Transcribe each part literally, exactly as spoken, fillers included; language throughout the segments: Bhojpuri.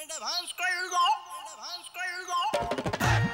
Advance करेगा, advance करेगा।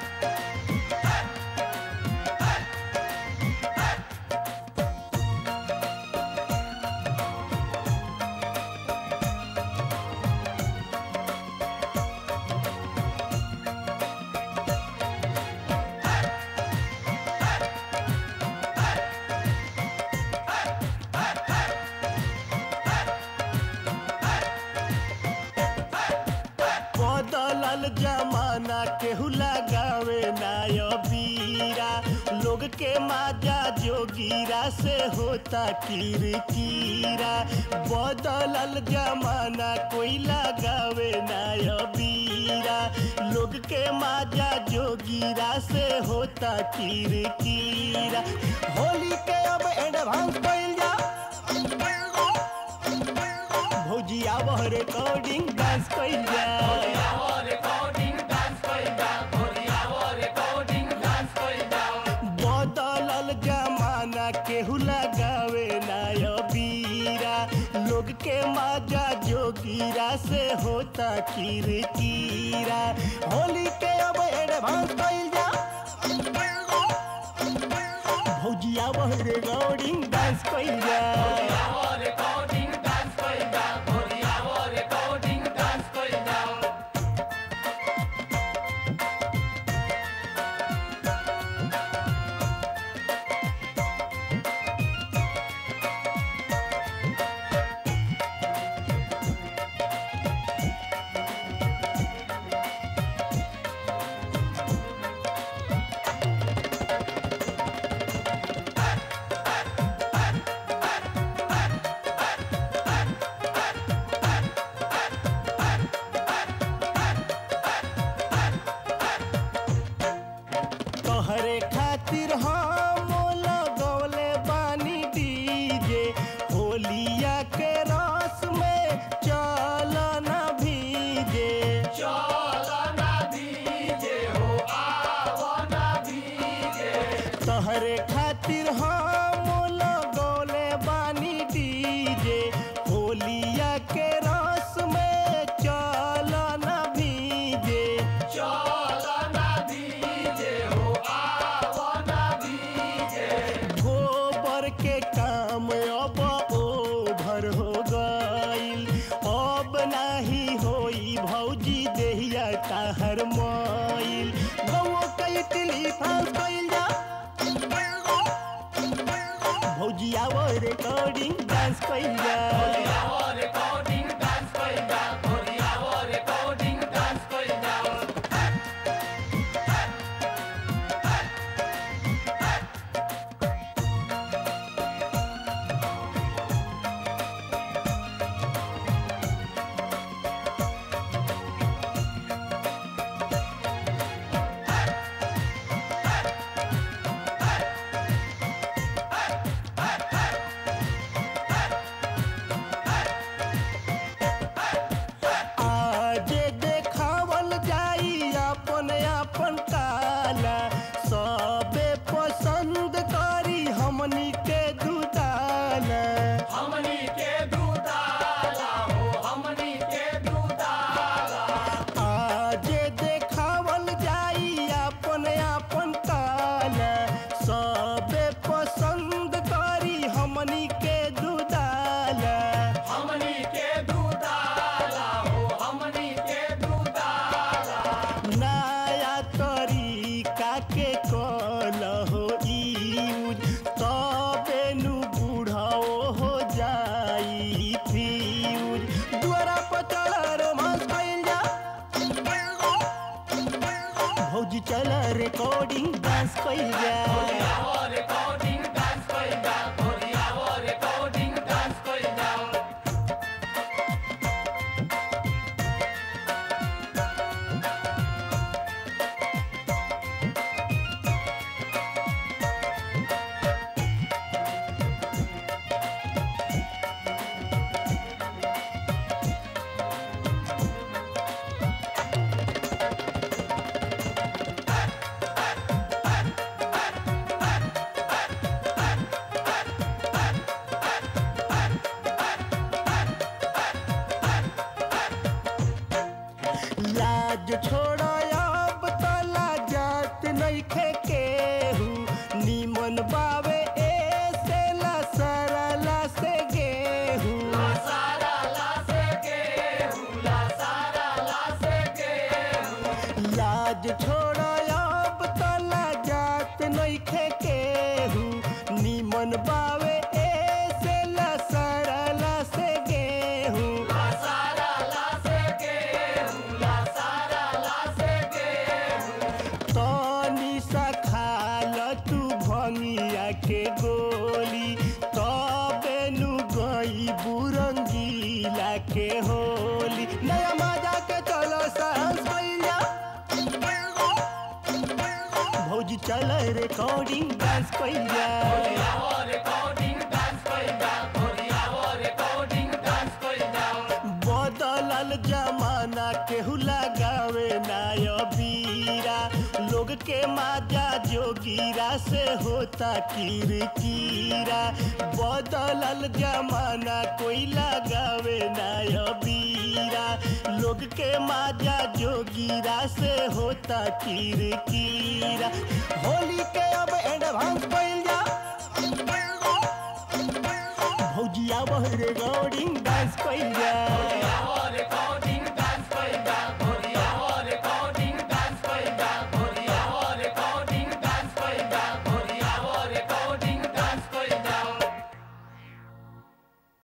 बदलल जमाना केहू लगावे नाय बीरा, लोग के माजा जोगीरा से होता किरकिरा। बदलल जमाना कोई लगावे नाय बीरा, लोग के माजा जोगीरा से होता किरकिरा। होली के अब एडवांस कइल जा, भौजी आव रिकॉर्डिंग डांस कइल जा। बदलल जमाना केहू लगावे नाय बीरा, लोग के माजा जोगीरा से होता किरकिरा। होली के अब एडवांस कइल जा, भौजी आव रिकॉर्डिंग डांस कइल जा। तोहरे खातिर हम लगौले बानी डीजे, होलिया के रस में चल न भीजे। तोहरे खातिर हम लगौले बानी डीजे, होलिया के रस में चल न भीजे। गोबर के काम अब ओभर हो गईल, अब नाही होई भौजी देहिया ताहर माइल। गौ कई तिली फाल कइल जा, भौजी आव रिकॉर्डिंग डांस कइल जा। आजे देखावल जाई अपन अपन काला, सबे पसंद करी हमनी के दुदाला। आजे देखावल जाई अपन अपन काला, सबे पसंद करी हमनी के दुदाला। नया तरीका के कल हो यूज, तबे नु बूढ़ाओ हो जाई फ्यूज। द्वारा पर चल रोमांस कइल जा, भौजी चल रिकॉर्डिंग डांस कइल जा। लाज छोड़ा अब तला जात नइखे केहू नीमन बावे ऐसे ला सारा ला से गेहूं लाज छोड़ा अब तला जात नइखे केहू नीमन बावे ऐसे ला सारा ला से गेहूं तनी सा खाल तू भंगिया के गोली तबे नु गई बुरंगीला के होली नया मजा के चलो सांस भैया भौजी चल रिकॉर्डिंग डांस कइया बदलल जमाना केहू लगावे नाय बीरा लोग के माजा जोगीरा से होता किरकिरा बदलल जमाना कोई लगावे नाय बीरा लोग के माजा जोगीरा से होता किरकिरा होली के अब एडवांस